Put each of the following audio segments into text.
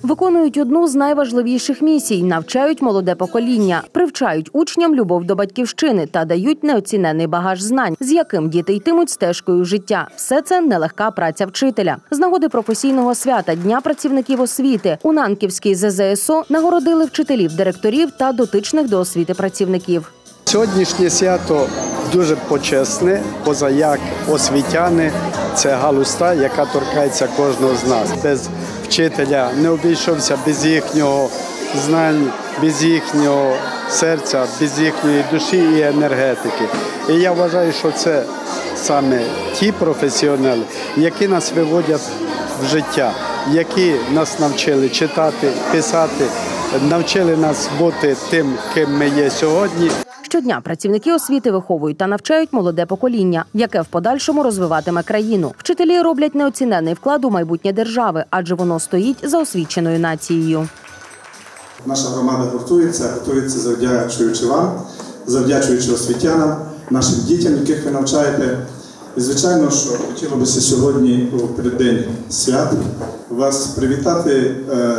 Виконують одну з найважливіших місій – навчають молоде покоління, привчають учням любов до батьківщини та дають неоцінений багаж знань, з яким діти йтимуть стежкою життя. Все це нелегка праця вчителя. З нагоди професійного свята Дня працівників освіти у Нанківській ЗЗСО нагородили вчителів, директорів та дотичних до освіти працівників. Сьогоднішнє свято дуже почесне, позаяк освітяни – це галузь та, яка торкається кожного з нас. Без вчителя не обійшовся без їхнього знань, без їхнього серця, без їхньої душі і енергетики. І я вважаю, що це саме ті професіонали, які нас виводять в життя, які нас навчили читати, писати, навчили нас бути тим, ким ми є сьогодні. Щодня працівники освіти виховують та навчають молоде покоління, яке в подальшому розвиватиме країну. Вчителі роблять неоціненний вклад у майбутнє держави, адже воно стоїть за освіченою нацією. Наша громада гуртується завдячуючи вам, завдячуючи освітянам, нашим дітям, яких ви навчаєте. І, звичайно, що хотілося сьогодні, у переддень свят, вас привітати,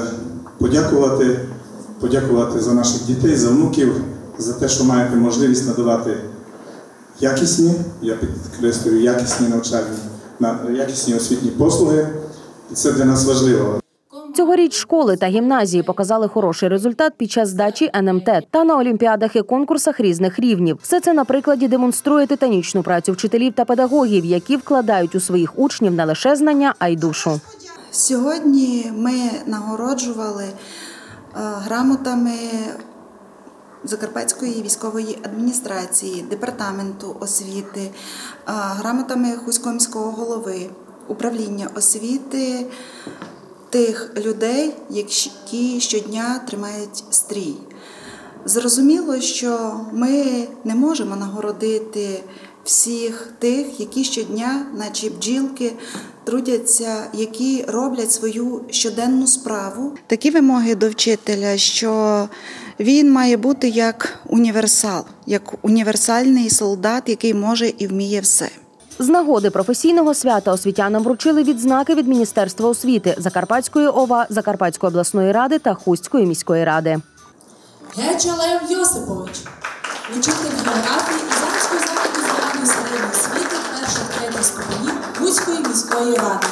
подякувати за наших дітей, за внуків, за те, що маєте можливість надавати якісні, я підкреслюю, якісні навчальні, якісні освітні послуги. І це для нас важливо. Цьогоріч школи та гімназії показали хороший результат під час здачі НМТ та на олімпіадах і конкурсах різних рівнів. Все це на прикладі демонструє титанічну працю вчителів та педагогів, які вкладають у своїх учнів не лише знання, а й душу. Сьогодні ми нагороджували грамотами Закарпатської військової адміністрації, департаменту освіти, грамотами Хуського міського голови, управління освіти тих людей, які щодня тримають стрій. Зрозуміло, що ми не можемо нагородити всіх тих, які щодня, наче бджілки, трудяться, які роблять свою щоденну справу. Такі вимоги до вчителя, що він має бути як універсал, як універсальний солдат, який може і вміє все. З нагоди професійного свята освітянам вручили відзнаки від Міністерства освіти, Закарпатської ОВА, Закарпатської обласної ради та Хустської міської ради. Геча Лев Йосипович, учитель географії і Ізанської закладу загальної середньої освіти перших-третіх ступенів Хустської міської ради.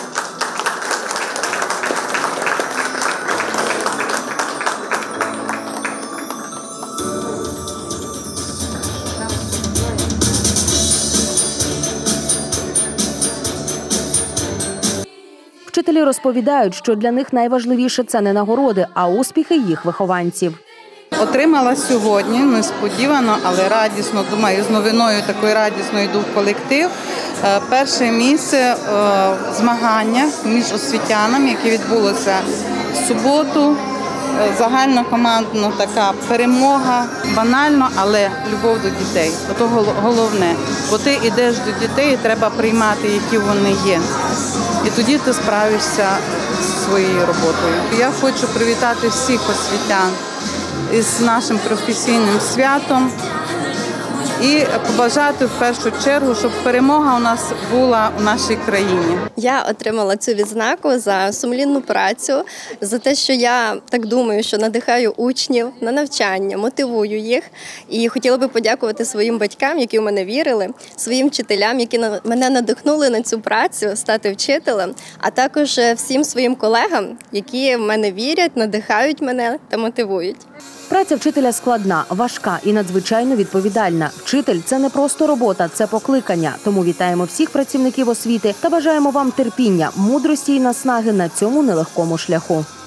Вчителі розповідають, що для них найважливіше – це не нагороди, а успіхи їх вихованців. Отримала сьогодні, несподівано, але радісно, думаю, з новиною такою радісною йду в колектив. Перше місце в змаганнях між освітянами, яке відбулося в суботу. Загальнокомандна така перемога, банально, але любов до дітей. Це головне, бо ти йдеш до дітей і треба приймати, які вони є. І тоді ти справишся зі своєю роботою. Я хочу привітати всіх освітян із нашим професійним святом і побажати в першу чергу, щоб перемога у нас була у нашій країні. Я отримала цю відзнаку за сумлінну працю, за те, що я так думаю, що надихаю учнів на навчання, мотивую їх. І хотіла би подякувати своїм батькам, які в мене вірили, своїм вчителям, які мене надихнули на цю працю, стати вчителем, а також всім своїм колегам, які в мене вірять, надихають мене та мотивують. Праця вчителя складна, важка і надзвичайно відповідальна. Вчитель – це не просто робота, це покликання. Тому вітаємо всіх працівників освіти та бажаємо вам терпіння, мудрості і наснаги на цьому нелегкому шляху.